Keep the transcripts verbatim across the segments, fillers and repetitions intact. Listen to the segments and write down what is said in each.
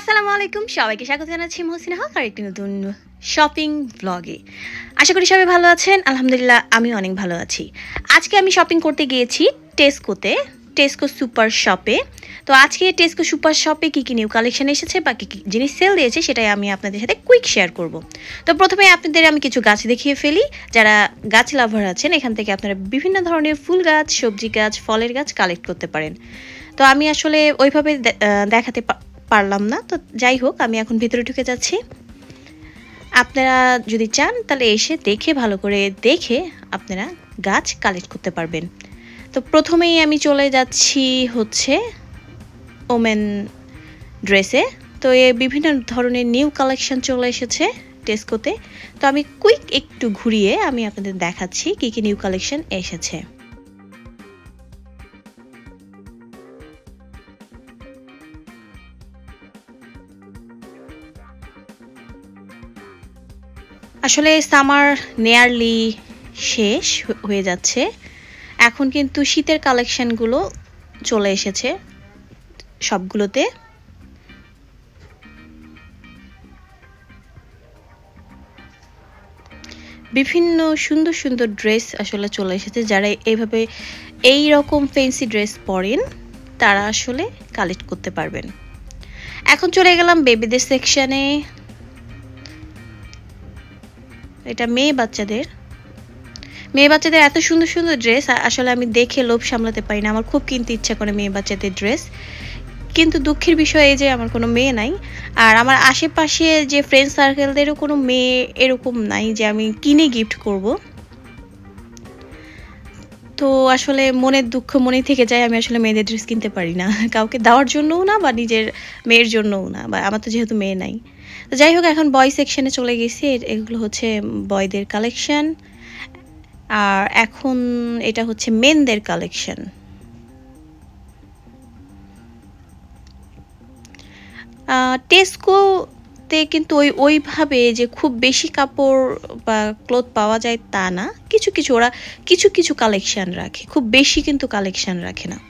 আসসালামু আলাইকুম সবাইকে স্বাগত জানাচ্ছি মহসিনা হক আর একটি নতুন শপিং ব্লগে। আশা করি সবাই ভালো আছেন। আলহামদুলিল্লাহ আমি অনেক ভালো আছি। আজকে আমি শপিং করতে গিয়েছি টেস্কোতে, টেস্কো সুপার শপে। তো আজকে টেস্কো সুপার শপে কী কী নিউ কালেকশন এসেছে বা কী কী জিনিস সেল দিয়েছে সেটাই আমি আপনাদের সাথে কুইক শেয়ার করব। তো প্রথমে আপনাদের আমি কিছু গাছ দেখিয়ে ফেলি। যারা গাছ লাভার আছেন এখান থেকে আপনারা বিভিন্ন ধরনের ফুল গাছ, সবজি গাছ, ফলের গাছ কালেক্ট করতে পারেন। তো আমি আসলে ওইভাবে দেখাতে পারলাম না, তো যাই হোক আমি এখন ভিতরে ঢুকে যাচ্ছি। আপনারা যদি চান তাহলে এসে দেখে ভালো করে দেখে আপনারা গাছ কালেক্ট করতে পারবেন। তো প্রথমেই আমি চলে যাচ্ছি হচ্ছে ওমেন ড্রেসে। তো এ বিভিন্ন ধরনের নিউ কালেকশন চলে এসেছে টেস্কোতে। তো আমি কুইক একটু ঘুরিয়ে আমি আপনাদের দেখাচ্ছি কী কী নিউ কালেকশন এসেছে। আসলে সামার নিয়ারলি শেষ হয়ে যাচ্ছে, এখন কিন্তু শীতের কালেকশনগুলো চলে এসেছে সবগুলোতে। বিভিন্ন সুন্দর সুন্দর ড্রেস আসলে চলে এসেছে। যারা এইভাবে এই রকম ফ্যান্সি ড্রেস পরেন তারা আসলে কালেক্ট করতে পারবেন। এখন চলে গেলাম বেবিদের সেকশনে। এটা মেয়ে বাচ্চাদের মেয়ে বাচ্চাদের এত সুন্দর সুন্দর ড্রেস আসলে আমি দেখে লোভ সামলাতে পারি না। আমার খুব কিনতে ইচ্ছা করে মেয়ে বাচ্চাদের ড্রেস, কিন্তু দুঃখের বিষয় এই যে আমার কোনো মেয়ে নাই। আর আমার আশেপাশে যে ফ্রেন্ড সার্কেলদেরও কোনো মেয়ে এরকম নাই যে আমি কিনে গিফট করব। তো আসলে মনের দুঃখ মনে থেকে যায়, আমি আসলে মেয়েদের ড্রেস কিনতে পারি না, কাউকে দেওয়ার জন্যও না বা নিজের মেয়ের জন্যও না, বা আমার তো যেহেতু মেয়ে নাই। তো যাই হোক এখন বয় সেকশনে চলে গেছি। এগুলো হচ্ছে বয়দের কালেকশন, আর এখন এটা হচ্ছে মেনদের কালেকশন। টেস্কোতে কিন্তু ওই ওইভাবে যে খুব বেশি কাপড় বা ক্লথ পাওয়া যায় তা না, কিছু কিছু ওরা কিছু কিছু কালেকশন রাখে, খুব বেশি কিন্তু কালেকশন রাখে না।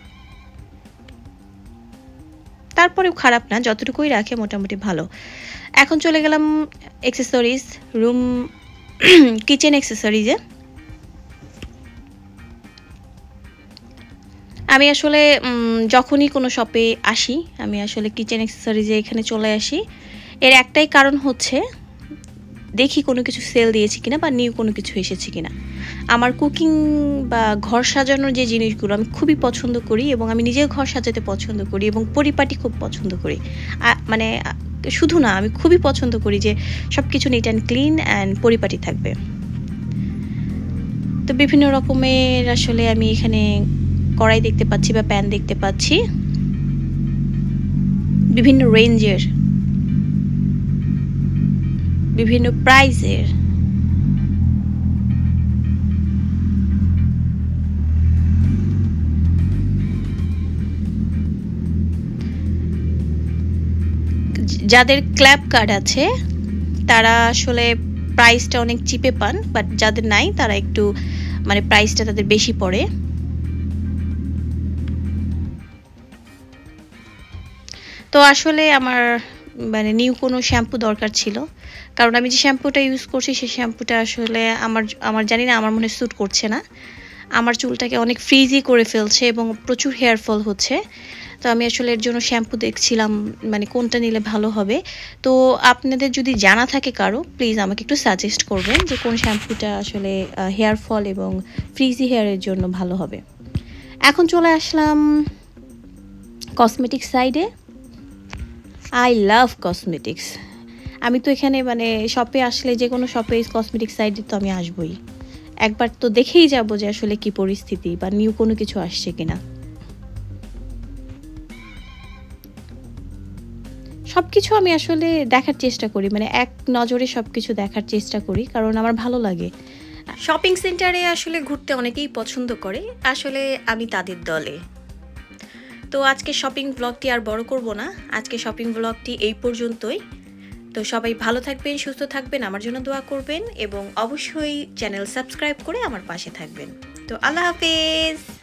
তারপরেও খারাপ না, যতটুকুই রাখে মোটামুটি ভালো। এখন চলে গেলাম অ্যাক্সেসরিজ, রুম কিচেন অ্যাক্সেসরিজে। আমি আসলে যখনই কোনো শপে আসি আমি আসলে কিচেন অ্যাক্সেসরিজে এখানে চলে আসি। এর একটাই কারণ হচ্ছে দেখি কোনো কিছু সেল দিয়েছে কিনা বা নিউ কোনো কিছু এসেছে কিনা। আমার কুকিং বা ঘর সাজানোর যে জিনিসগুলো আমি খুবই পছন্দ করি এবং আমি নিজেও ঘর সাজাতে পছন্দ করি এবং পরিপাটি খুব পছন্দ করি। মানে শুধু না, আমি খুবই পছন্দ করি যে সব কিছু নিট অ্যান্ড ক্লিন অ্যান্ড পরিপাটি থাকবে। তো বিভিন্ন রকমের আসলে আমি এখানে কড়াই দেখতে পাচ্ছি বা প্যান দেখতে পাচ্ছি, বিভিন্ন রেঞ্জের, বিভিন্ন প্রাইজের। যাদের ক্ল্যাব কার্ড আছে তারা আসলে প্রাইসটা অনেক চিপে পান, বাট যাদের নাই তারা একটু মানে প্রাইসটা তাদের বেশি পড়ে। তো আসলে আমার মানে নিউ কোনো শ্যাম্পু দরকার ছিল, কারণ আমি যে শ্যাম্পুটা ইউজ করছি সেই শ্যাম্পুটা আসলে আমার আমার জানি না, আমার মনে স্যুট করছে না। আমার চুলটাকে অনেক ফ্রিজি করে ফেলছে এবং প্রচুর হেয়ার ফল হচ্ছে। তো আমি আসলে এর জন্য শ্যাম্পু দেখছিলাম মানে কোনটা নিলে ভালো হবে। তো আপনাদের যদি জানা থাকে কারো, প্লিজ আমাকে একটু সাজেস্ট করবেন যে কোন শ্যাম্পুটা আসলে হেয়ার ফল এবং ফ্রিজি হেয়ারের জন্য ভালো হবে। এখন চলে আসলাম কসমেটিক্স সাইডে। I love cosmetics. আমি তো এখানে মানে শপে আসলে যে কোনো শপে কসমেটিক্স সাইডে তো আমি আসবই, একবার তো দেখেই যাব যে আসলে কি পরিস্থিতি বা নিউ কোনো কিছু আসছে কিনা। সব কিছু আমি আসলে দেখার চেষ্টা করি, মানে এক নজরে সব কিছু দেখার চেষ্টা করি, কারণ আমার ভালো লাগে। শপিং সেন্টারে আসলে ঘুরতে অনেকেই পছন্দ করে, আসলে আমি তাদের দলে। তো আজকে শপিং ব্লগটি আর বড় করব না, আজকে শপিং ব্লগটি এই পর্যন্তই। তো সবাই ভালো থাকবেন, সুস্থ থাকবেন, আমার জন্য দোয়া করবেন এবং অবশ্যই চ্যানেল সাবস্ক্রাইব করে আমার পাশে থাকবেন। তো আল্লাহ হাফেজ।